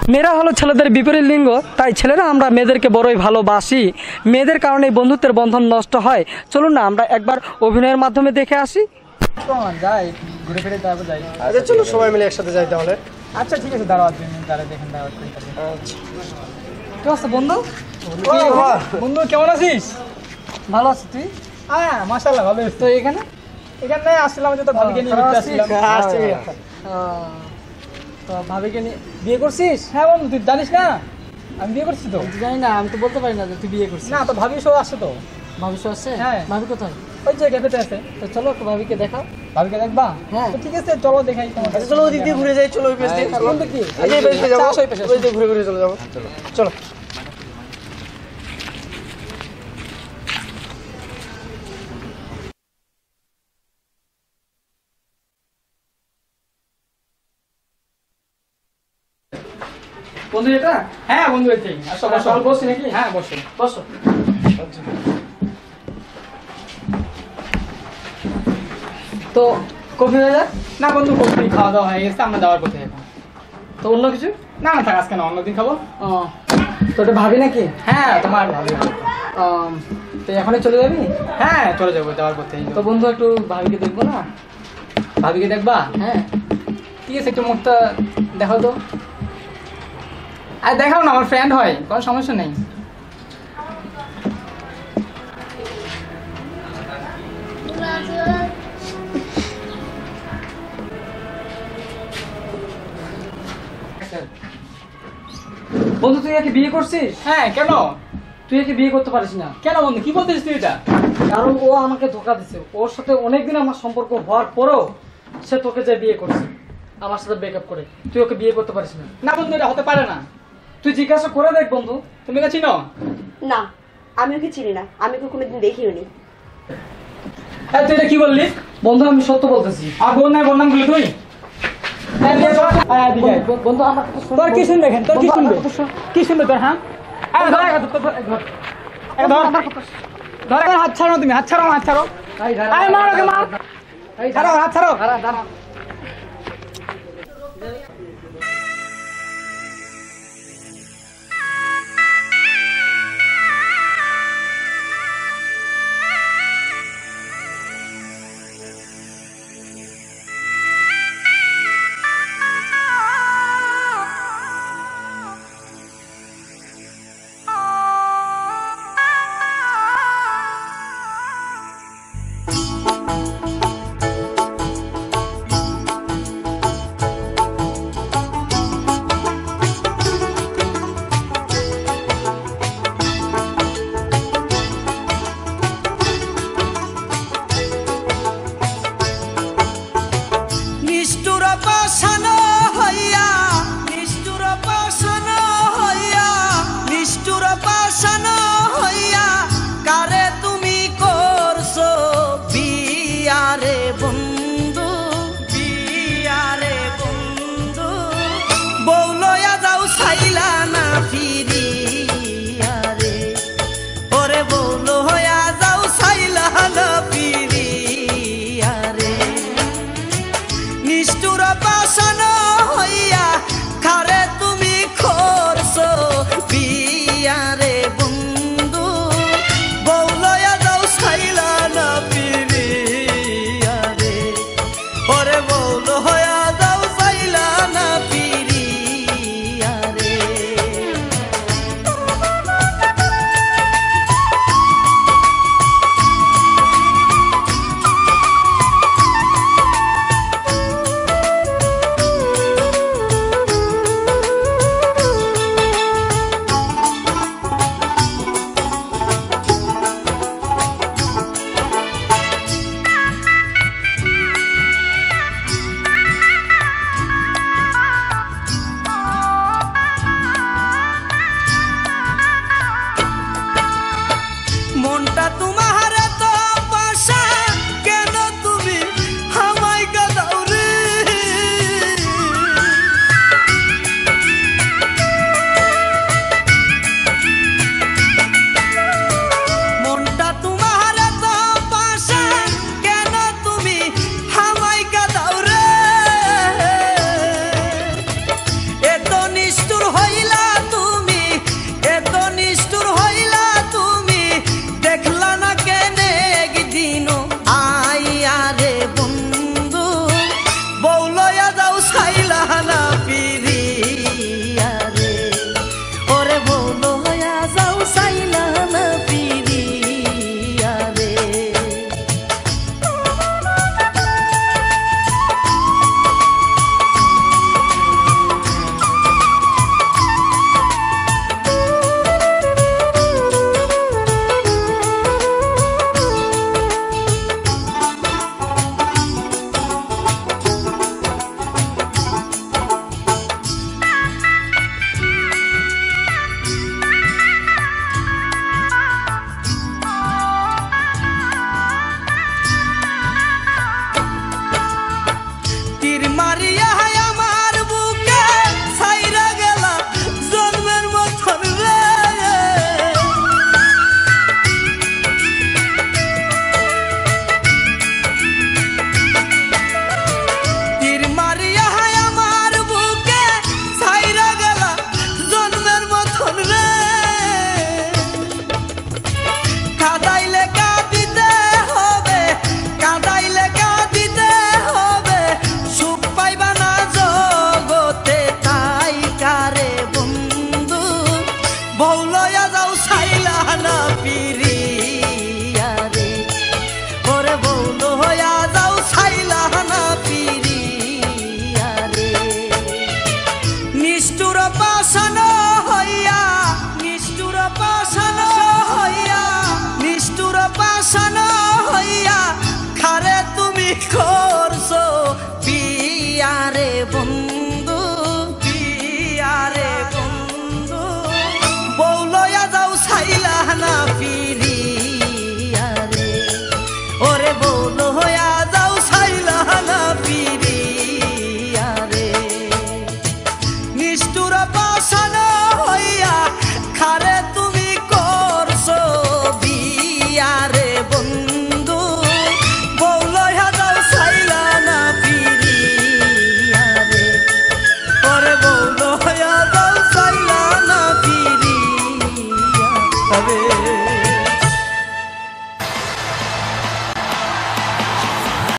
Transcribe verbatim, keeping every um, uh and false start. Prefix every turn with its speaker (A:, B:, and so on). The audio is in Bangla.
A: মেয়েরা হলো ছেলেদের বিপরীত লিঙ্গ, তাই ছেলেরা আমরা মেয়েদেরকে বড়ই ভালোবাসি। মেয়েদের কারণে বন্ধুত্বের বন্ধন নষ্ট হয়। চলুন না আমরা একবার অভিনয়ের মাধ্যমে দেখে আসি।
B: যাই ঘুরে ফিরে তারপর যাই।
C: আচ্ছা চলো সবাই মিলে একসাথে যাই তাহলে।
B: আচ্ছা ঠিক আছে, দাঁড়াও আপনি দাঁড়া দেখেন দাঁড়াও।
C: আচ্ছা
A: কি অবস্থা বন্ধু?
B: বন্ধু কেমন আছিস?
A: ভালো আছি, তুই?
B: হ্যাঁ মাশাআল্লাহ ভালো আছি।
A: তো এখানে
B: এখানে আসছিলাম যে তো ভাবিকে নিয়ে ঘুরতে আসছিলাম।
C: আসছি।
A: তো ভাবিকে নিয়ে বিয়ে করছিস?
B: হ্যাঁ বন্ধু তুই জানিস না আমি বিয়ে করছি তো।
A: জানি না, আমি তো বলতে পারি না যে তুই বিয়ে করছিস।
B: না তো ভাবি সব আসছে তো।
A: ভাবি সব আছে?
B: হ্যাঁ।
A: ভাবি কোথায়?
B: ওই যে ক্যাফেতে আছে।
A: তো চলো একটু ভাবিকে দেখাও।
B: ভাবিকে দেখবা?
A: হ্যাঁ।
B: তো ঠিক আছে চলো দেখাই তোমাকে।
C: আচ্ছা চলো ওদিক দিয়ে ঘুরে যাই, চলো ওই পেছ দিয়ে।
B: কোনটা কি?
C: এই যে পেছ দিয়ে যাবো,
B: আচ্ছা, ওই পেছে,
C: ওই দিয়ে ঘুরে ঘুরে চলে যাবো। চলো।
A: বন্ধু এটা?
B: হ্যাঁ বন্ধু এটাই। আসো বসো।
A: চল বসি নাকি?
B: হ্যাঁ বসো।
A: বসো। তো কফি হয়ে যাক?
B: না বন্ধু কফি খাওয়া দাওয়া হয়ে গেছে, আমরা যাওয়ার পথে এখন।
A: তো অন্য কিছু?
B: না না থাক, আজকে না অন্যদিন খাবো।
A: ও, তো এটা ভাবি নাকি?
B: হ্যাঁ তোমার ভাবি।
A: আম, তো এখনই চলে যাবি?
B: হ্যাঁ চলে যাবো যাওয়ার পথে।
A: তো বন্ধু একটু ভাবিকে দেখবো না?
B: ভাবিকে দেখবা?
A: হ্যাঁ।
B: ঠিক আছে, একটু মুখটা দেখাও তো। আর দেখাও না, আমার ফ্রেন্ড হয়, কোনো সমস্যা নেই।
A: বন্ধু তুই একে বিয়ে করছিস?
B: হ্যাঁ কেন?
A: তুই একে বিয়ে করতে পারিস না?
B: কেন বন্ধু কি বলতেছিস তুই এটা?
A: কারণ ও আমাকে ধোকা দিছে। ওর সাথে অনেকদিন আমার সম্পর্ক হওয়ার পরেও সে তোকে যে বিয়ে করছে আমার সাথে ব্রেকআপ করে। তুই ওকে বিয়ে করতে পারিস না?
B: না বন্ধু এটা হতে পারে না।
A: তুই জিজ্ঞাসা করে দেখ বন্ধু।
B: তুমি কে চিনো?
D: না, আমি ওকে চিনি না, আমি ওকে কোনোদিন দেখিও নি।
B: হ্যাঁ তুই এটা কি বললি?
A: বন্ধু আমি সত্য বলতেছি।
B: আর বোন নাই বন্যাম গুলি তুই। হ্যাঁ, দিয়ে চল। হ্যাঁ, দিকে আয়।
A: বন্ধু- বন্ধু আমার কথা শোন।
B: তোর কি শুনবে এখন? তোর কি
A: বন্ধু,
B: শুনবে?
A: আমার কথা শোন।
B: কি শুনবে তোর? হ্যাঁ হ্যাঁ, ধর, ধর, ধর, ধর, ধর। এই ধর।
A: আমার কথা শোন।
B: ধর, এখন হাত ছাড়ো তুমি, হাত ছাড়ো, হাত ছাড়ো।
A: এই দাঁড়া,
B: আয় মার ওকে মার।
A: এই
B: ছাড়ো, হাত ছাড়ো।
A: দাঁড়া, দাঁড়া।
E: হইলা তুমি, এত নিষ্ঠুর হইলা তুমি, দেখলা না কেনে দিন আইয়া রে বন্ধু, বউ লইয়া যাও ছাইলা না পিরিয়া রে, ওরে বউ লইয়া যাও ছাইলা না পিরিয়া রে। তীর মারিয়া আমার বুকে ছাইরা গেলা জন্মের মতন রে, তীর মারিয়া আমার বুকে ছাইরা গেলা জন্মের মতন রে, কাদাইলে কাঁদিতে হবে, কাদাইলে কাঁদিতে হবে, সুখ পাইবা না জগতে তাই কারে বন্ধু, বউ লইয়া যাও ছাইলা না পিরিয়া রে, ওরে বউ লইয়া যাও ছাইলা না পিরিয়া রে। নিষ্ঠুর পাষাণ